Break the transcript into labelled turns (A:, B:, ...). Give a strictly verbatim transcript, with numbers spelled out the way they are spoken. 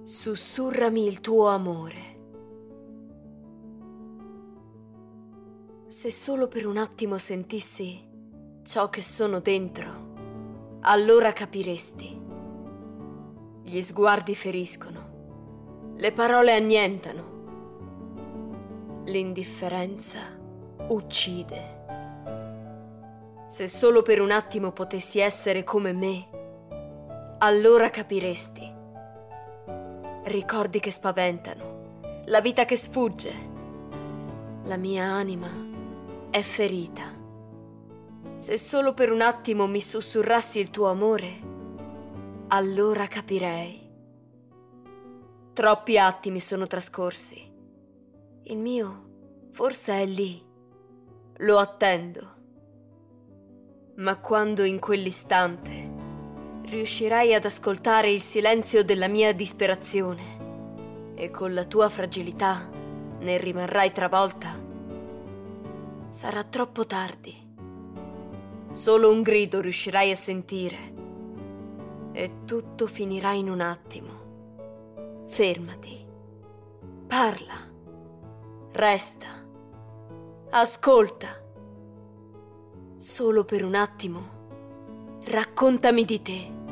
A: Sussurrami il tuo amore. Se solo per un attimo sentissi ciò che sono dentro, allora capiresti. Gli sguardi feriscono, le parole annientano, l'indifferenza uccide. Se solo per un attimo potessi essere come me, allora capiresti. Ricordi che spaventano, la vita che sfugge. La mia anima è ferita. Se solo per un attimo mi sussurrassi il tuo amore, allora capirei. Troppi attimi sono trascorsi. Il mio forse è lì. Lo attendo. Ma quando in quell'istante riuscirai ad ascoltare il silenzio della mia disperazione e con la tua fragilità ne rimarrai travolta, sarà troppo tardi. Solo un grido riuscirai a sentire e tutto finirà in un attimo. Fermati, parla, resta, ascolta. Solo per un attimo, raccontami di te.